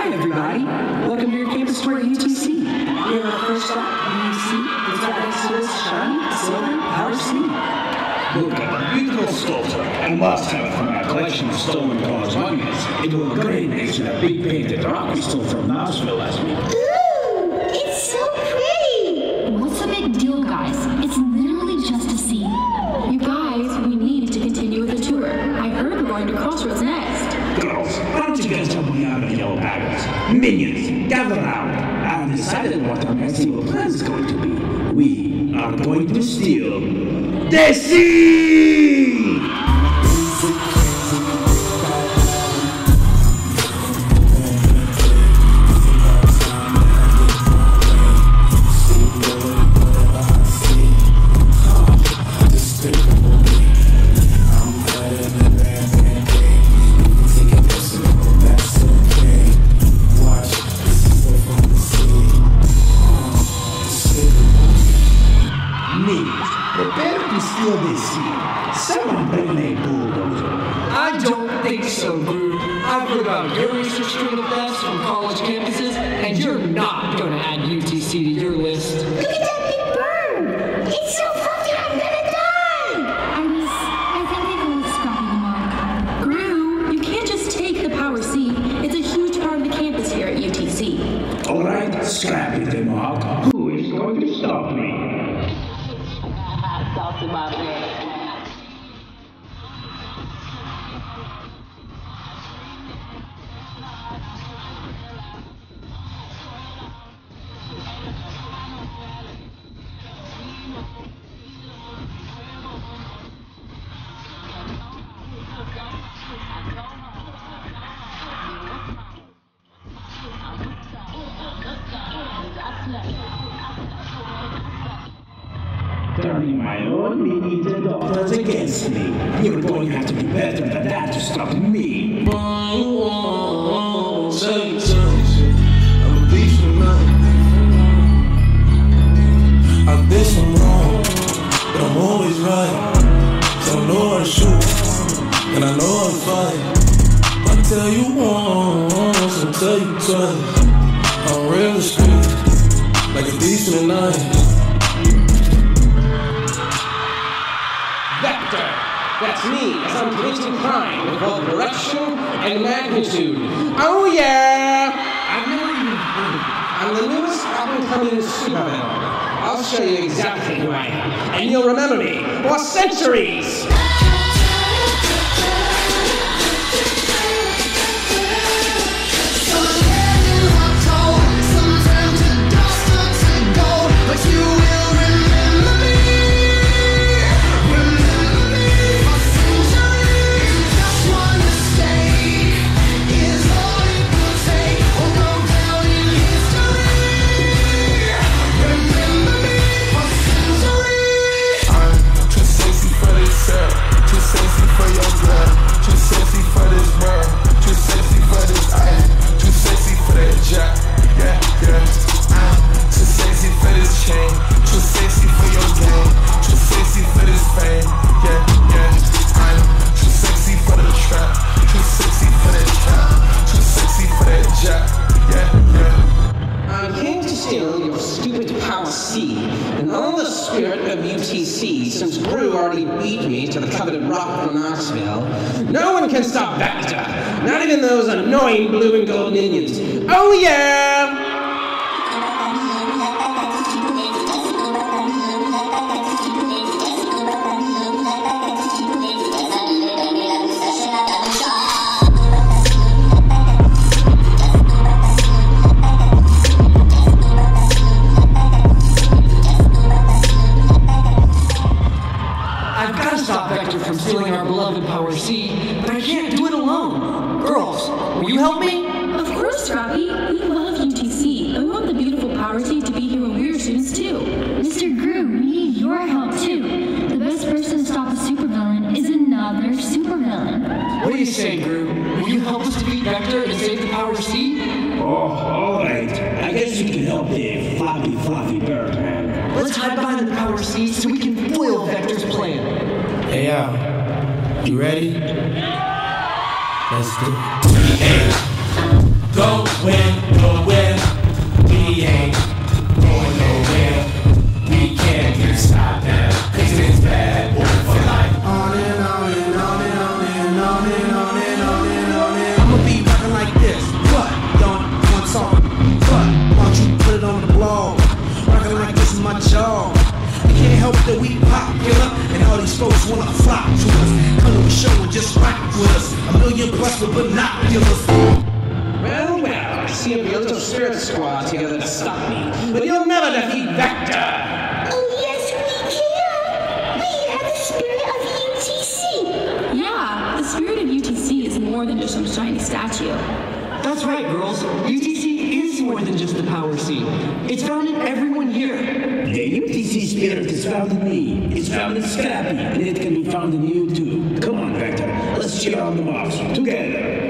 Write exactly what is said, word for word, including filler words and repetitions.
Hi, everybody. Welcome to your campus tour at U T C. We're our first stop at U T C. It's right next to this shiny, silver, Power C. Look at the beautiful sculpture. I must have it from our collection of stolen college monuments. It will look great next to that big painted rock we stole from Knoxville last week. Ooh, it's so pretty! What's the big deal, guys? It's literally just a scene. You guys, we need to continue with the tour. I heard we're going to Crossroads next. Girls, why don't you guys help me out of the yellow baggers? Minions, gather round. I've decided what our next evil plan is going to be. We are going to steal the sea! Prepare to steal this sea. Someone bring a bulldozer. I don't think so, Gru. I've heard about your research string of thefts from college campuses, and you're not going to add U T C to your list. Look at that big bird! It's so fluffy I'm gonna die! I was... I think they call it Scrappy the Monk. Gru, you can't just take the Power C. It's a huge part of the campus here at U T C. All right, Scrappy the Monk. Who is going to stop me? Talk to my man. Turning my own mini-eater daughters against me. You're going to have to be better than that to stop me. I've been so wrong, but I'm always right. So I know how to shoot, and I know how to fight. I tell you once, I tell you twice. I'm real to street, like a thief in the night. Vector! That's me, as I'm committing crime with both direction and magnitude. Oh yeah! I've never even heard of you. I'm the newest up-and-coming supervillain. I'll show you exactly who I am, and you'll remember me for centuries! Since Gru already beat me to the coveted rock from Knoxville, no one can stop Vector, not even those annoying blue and gold minions. Oh yeah! From stealing our beloved Power C, but I can't do it alone. Girls, will you help me? Of course, Robbie. We love U T C, and we want the beautiful Power C to be here when we're students too. Mister Gru, we need your help too. The best person to stop the supervillain is another supervillain. What do you say, Gru? Will you help us defeat Vector and save the Power C? Oh, all right. I guess you can help the floppy, fluffy bird, man. Let's hide behind the Power C so we can foil Vector's plan. Hey, Al, you ready? Let's do it. Hey, Going nowhere. We ain't going nowhere. We can't get stopped now, cause it's bad boy for life. On and on and on and on and on and on and on and on and I'ma be rockin' like this. What? Don't want song. What? Why don't you put it on the blog? Rockin' like this is my job. You can't help that we popular, and all these folks wanna flock to us. Come to a show and just rock with us. A million plus with binoculars. Well, well, I see a little spirit squad together to stop me, but you'll never defeat Vector! Oh, yes, we can. We have the spirit of U T C. Yeah, the spirit of U T C is more than just some shiny statue. That's right, girls. U T C is more than just the power scene. It's found in everyone here. The U T C spirit is found in me. It's found in Scrappy, and it can be found in you too. Come on, Vector. Let's cheer on the Mars together.